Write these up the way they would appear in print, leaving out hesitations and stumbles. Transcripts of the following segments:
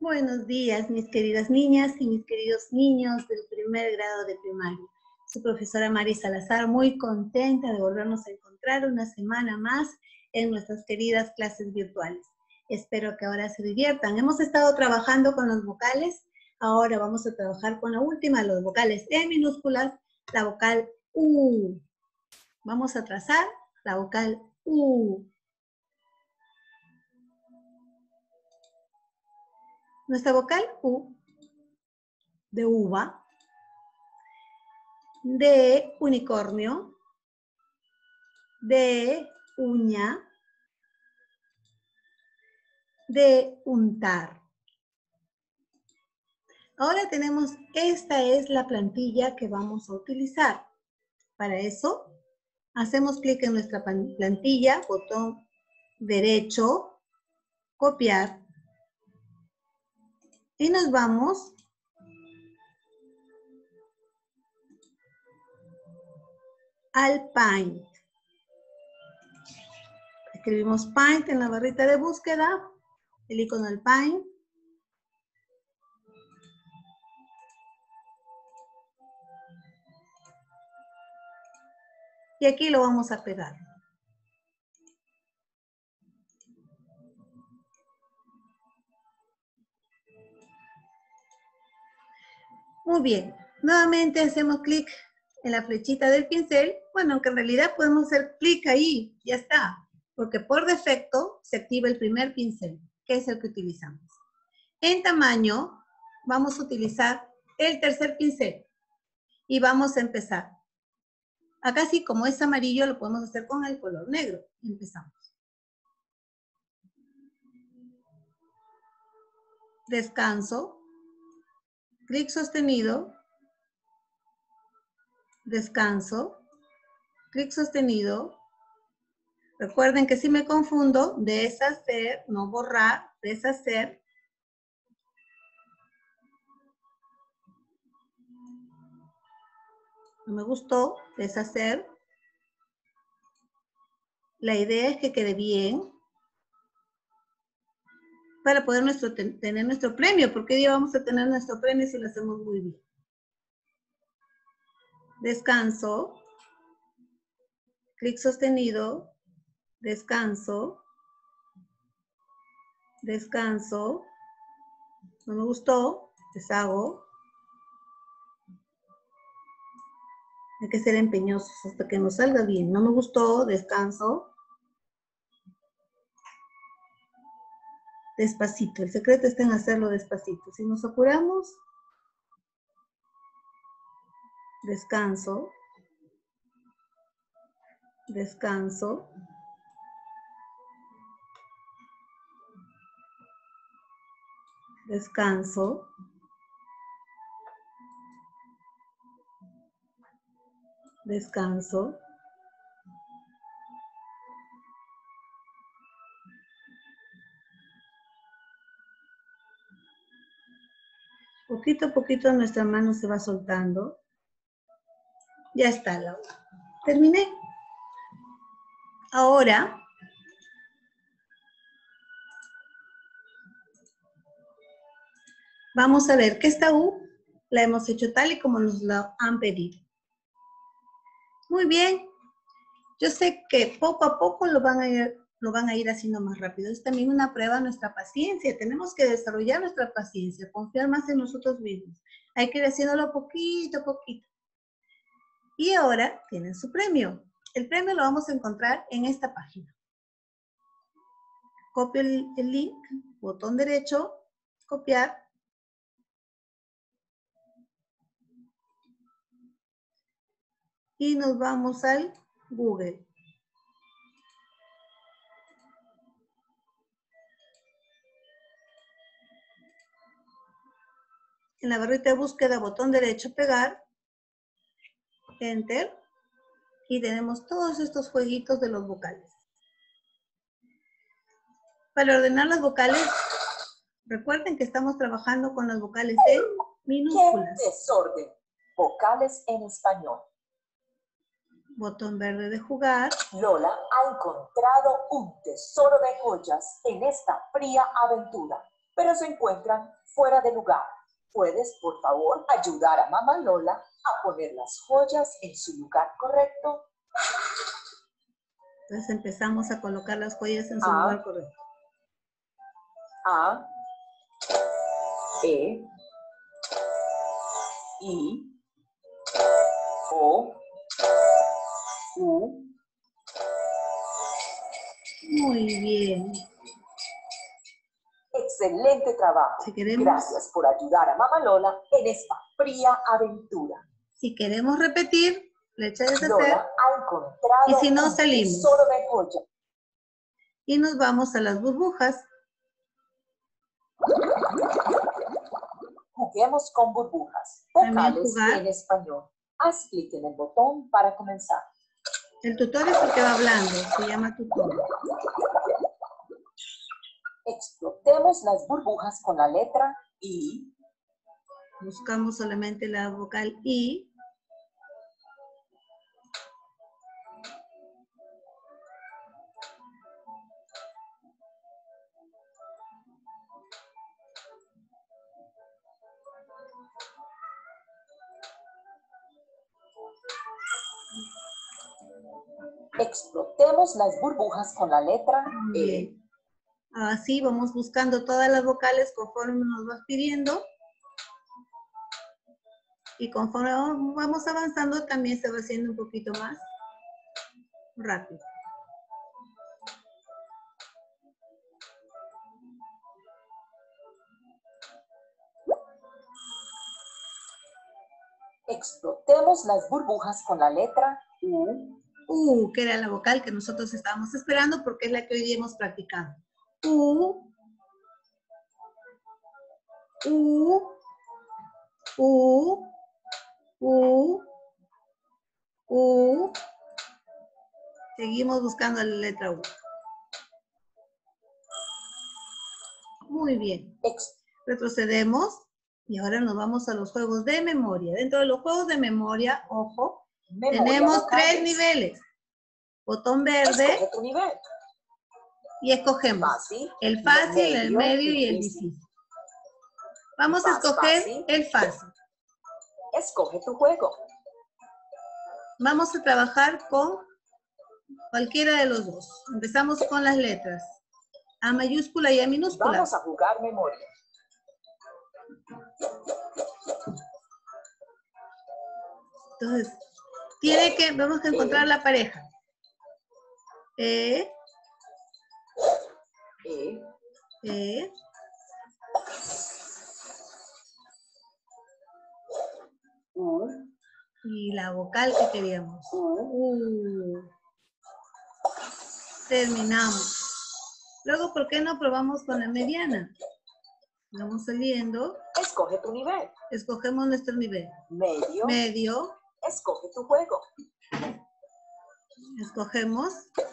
Buenos días, mis queridas niñas y mis queridos niños del primer grado de primaria. Su profesora Mari Salazar, muy contenta de volvernos a encontrar una semana más en nuestras queridas clases virtuales. Espero que ahora se diviertan. Hemos estado trabajando con las vocales, ahora vamos a trabajar con la última, los vocales en minúsculas, la vocal U. Vamos a trazar la vocal U. Nuestra vocal U, de uva, de unicornio, de uña, de untar. Ahora tenemos, esta es la plantilla que vamos a utilizar. Para eso, hacemos clic en nuestra plantilla, botón derecho, copiar, y nos vamos al Paint. Escribimos Paint en la barrita de búsqueda, el icono del Paint. Y aquí lo vamos a pegar. Muy bien, nuevamente hacemos clic en la flechita del pincel. Bueno, aunque en realidad podemos hacer clic ahí, ya está. Porque por defecto se activa el primer pincel, que es el que utilizamos. En tamaño, vamos a utilizar el tercer pincel. Y vamos a empezar. Acá sí, como es amarillo, lo podemos hacer con el color negro. Empezamos. Descanso. Clic sostenido. Descanso. Clic sostenido. Recuerden que si me confundo, deshacer, no borrar, deshacer. No me gustó, deshacer. La idea es que quede bien para poder tener nuestro premio, porque hoy día vamos a tener nuestro premio si lo hacemos muy bien. Descanso. Clic sostenido. Descanso. Descanso. No me gustó, deshago. Hay que ser empeñosos hasta que nos salga bien. No me gustó, descanso. Despacito. El secreto está en hacerlo despacito. Si nos apuramos, descanso. Descanso. Descanso. Descanso. Poquito a poquito nuestra mano se va soltando. Ya está, Laura. Terminé. Ahora, vamos a ver que esta U la hemos hecho tal y como nos la han pedido. Muy bien. Yo sé que poco a poco lo van a ir haciendo más rápido. Es también una prueba de nuestra paciencia. Tenemos que desarrollar nuestra paciencia, confiar más en nosotros mismos. Hay que ir haciéndolo poquito a poquito. Y ahora tienen su premio. El premio lo vamos a encontrar en esta página. Copio el link, botón derecho, copiar. Y nos vamos al Google. En la barrita de búsqueda, botón derecho, pegar, Enter, y tenemos todos estos jueguitos de los vocales. Para ordenar las vocales, recuerden que estamos trabajando con las vocales en minúsculas. ¡Qué desorden! Vocales en español. Botón verde de jugar. Lola ha encontrado un tesoro de joyas en esta fría aventura. pero se encuentran fuera de lugar. ¿Puedes, por favor, ayudar a Mamá Lola a poner las joyas en su lugar correcto? Entonces empezamos a colocar las joyas en su lugar correcto. A, E, I, O, U. Muy bien. Excelente trabajo. Si queremos, gracias por ayudar a Mamá Lola en esta fría aventura. Si queremos repetir, le echa deshacer. Lola ha encontrado Y si no, un salimos. tesoro de joya. Y nos vamos a las burbujas. Juguemos con burbujas. También Vocales jugar. en español. Haz clic en el botón para comenzar. El tutor es el que va hablando, se llama tutor. Explotemos las burbujas con la letra I. Buscamos solamente la vocal I. Explotemos las burbujas con la letra E. Así vamos buscando todas las vocales conforme nos vas pidiendo. Y conforme vamos avanzando también se va haciendo un poquito más rápido. Explotemos las burbujas con la letra U. Que era la vocal que nosotros estábamos esperando porque es la que hoy día hemos practicado. U. Seguimos buscando la letra U. Muy bien. Retrocedemos y ahora nos vamos a los juegos de memoria. Dentro de los juegos de memoria, ojo, tenemos 3 niveles. Botón verde. Escoge tu nivel. Y escogemos el fácil, el medio y el difícil. Vamos a escoger el fácil. Escoge tu juego. Vamos a trabajar con cualquiera de los dos. Empezamos con las letras. A mayúscula y A minúscula. Vamos a jugar memoria. Entonces, vamos a encontrar la pareja. E. U. Y la vocal que queríamos. Terminamos. Luego, ¿por qué no probamos con la mediana? Vamos saliendo. Escoge tu nivel. Escogemos nuestro nivel. Medio. Escoge tu juego. Escogemos.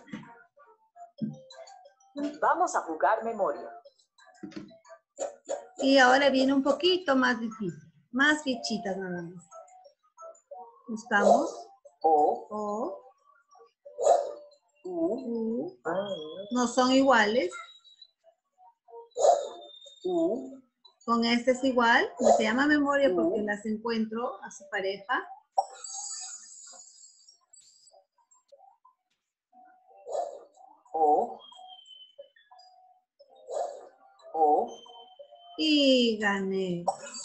Vamos a jugar memoria. Y ahora viene un poquito más difícil. Más fichitas nada más. Buscamos. O. U. No son iguales. Con este es igual. Se llama memoria porque las encuentro a su pareja. Y gané.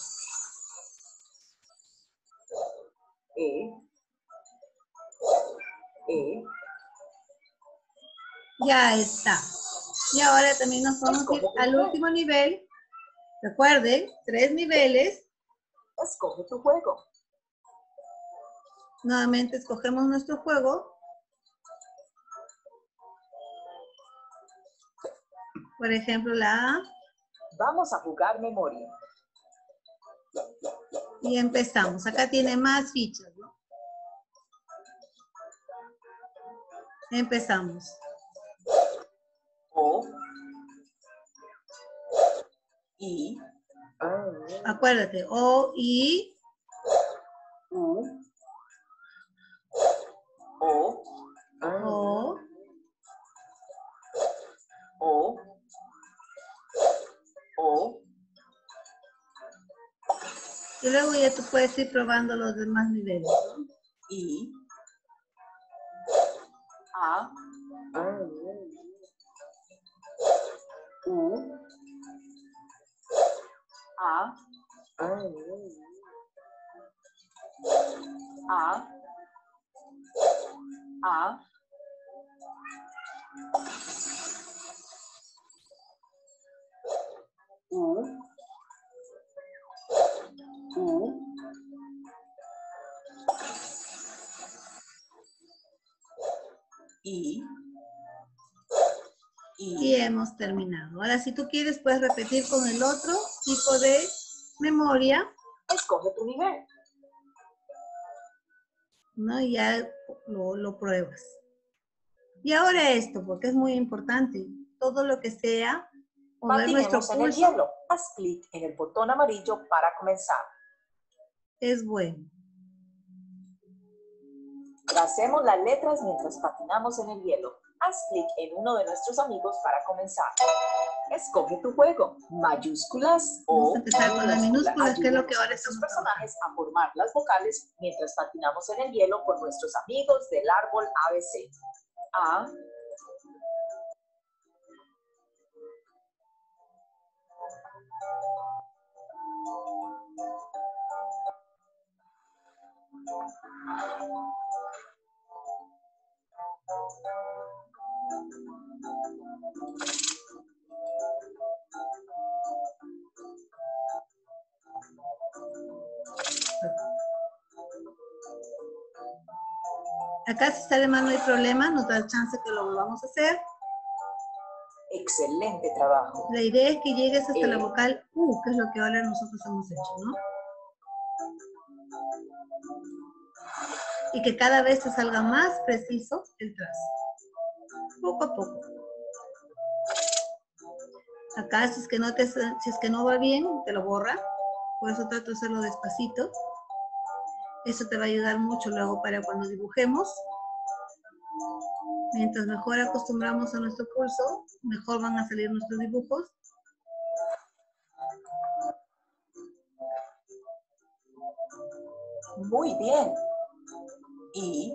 Ya está. Y ahora también nos vamos a ir al último nivel. Recuerden, 3 niveles. Escoge tu juego. Nuevamente escogemos nuestro juego. Por ejemplo, la A. Vamos a jugar memoria. Y empezamos. Acá tiene más fichas, ¿no? Empezamos. I. Acuérdate, O, I. O. Y luego ya tú puedes ir probando los demás niveles, ¿no? I. A. U. A. A. A. U. U. I. Y hemos terminado. Ahora, si tú quieres, puedes repetir con el otro tipo de memoria, Escoge tu nivel. ¿no? Y ya lo pruebas. Y ahora esto, porque es muy importante. Todo lo que sea mover nuestro Patinemos en el pulso hielo. Haz clic en el botón amarillo para comenzar. es bueno. Tracemos las letras mientras patinamos en el hielo. Haz clic en uno de nuestros amigos para comenzar. Escoge tu juego, mayúsculas Vamos o a empezar con las minúsculas, que es lo que Ayudemos a ahora nuestros estamos personajes a formar las vocales mientras patinamos en el hielo con nuestros amigos del árbol ABC. A. Acá si sale mal no hay problema, nos da el chance que lo volvamos a hacer. Excelente trabajo. La idea es que llegues hasta la vocal U, que es lo que ahora nosotros hemos hecho, ¿no? Y que cada vez te salga más preciso el trazo. Poco a poco. Acá si es que no va bien, te lo borra. Por eso trato de hacerlo despacito. Eso te va a ayudar mucho luego para cuando dibujemos. Mientras mejor acostumbramos a nuestro pulso, mejor van a salir nuestros dibujos. Muy bien. Y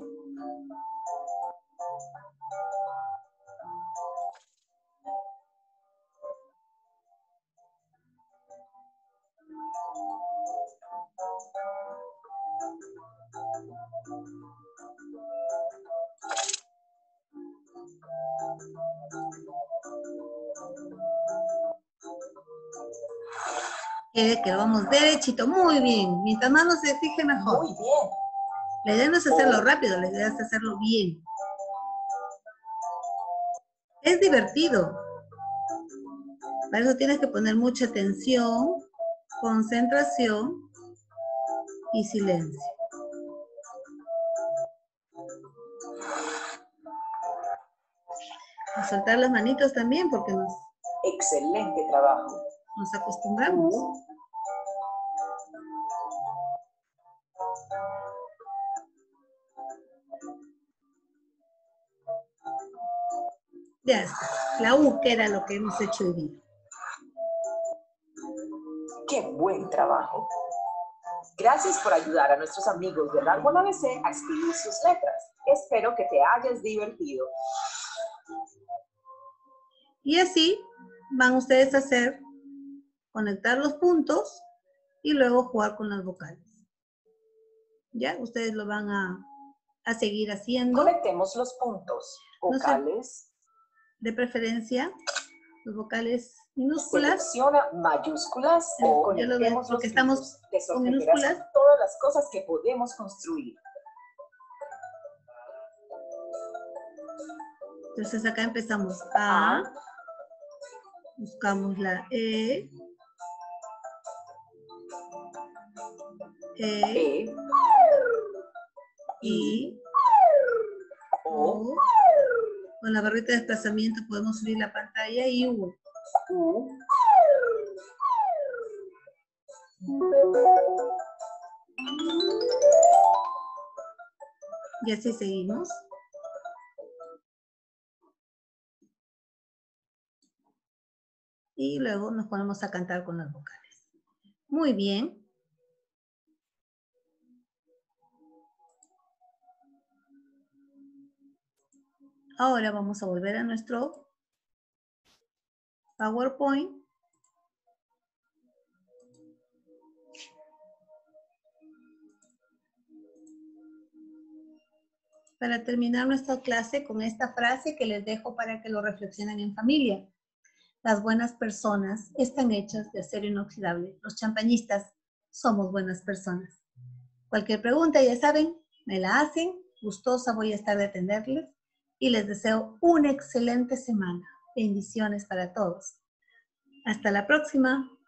Que vamos derechito, muy bien. Mientras más nos fije, mejor. muy bien. La idea no es hacerlo rápido, la idea es hacerlo bien. Es divertido. Para eso tienes que poner mucha atención, concentración y silencio. A soltar las manitos también porque Excelente trabajo. nos acostumbramos. Ya está. La U, que era lo que hemos hecho hoy día. ¡Qué buen trabajo! Gracias por ayudar a nuestros amigos del árbol ABC a escribir sus letras. Espero que te hayas divertido. Y así van ustedes a hacer, conectar los puntos y luego jugar con las vocales. ¿Ya? Ustedes lo van a seguir haciendo. Conectemos los puntos. Vocales. De preferencia, las vocales minúsculas. Selecciona mayúsculas o conectemos los puntos. Te sorprenderás con todas las cosas que podemos construir. Entonces acá empezamos A. Buscamos la E. I. O. Con la barrita de desplazamiento podemos subir la pantalla y U. Y así seguimos. y luego nos ponemos a cantar con las vocales. Muy bien. Ahora vamos a volver a nuestro PowerPoint. Para terminar nuestra clase con esta frase que les dejo para que lo reflexionen en familia. Las buenas personas están hechas de acero inoxidable. Los champañistas somos buenas personas. Cualquier pregunta, ya saben, me la hacen. Gustosa voy a estar de atenderles. Y les deseo una excelente semana. Bendiciones para todos. Hasta la próxima.